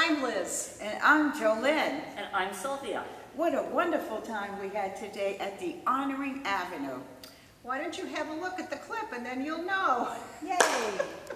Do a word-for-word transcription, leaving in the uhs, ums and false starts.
I'm Liz. And I'm Jolene. And I'm Sylvia. What a wonderful time we had today at the Honoring Avenue. Why don't you have a look at the clip and then you'll know. Yay!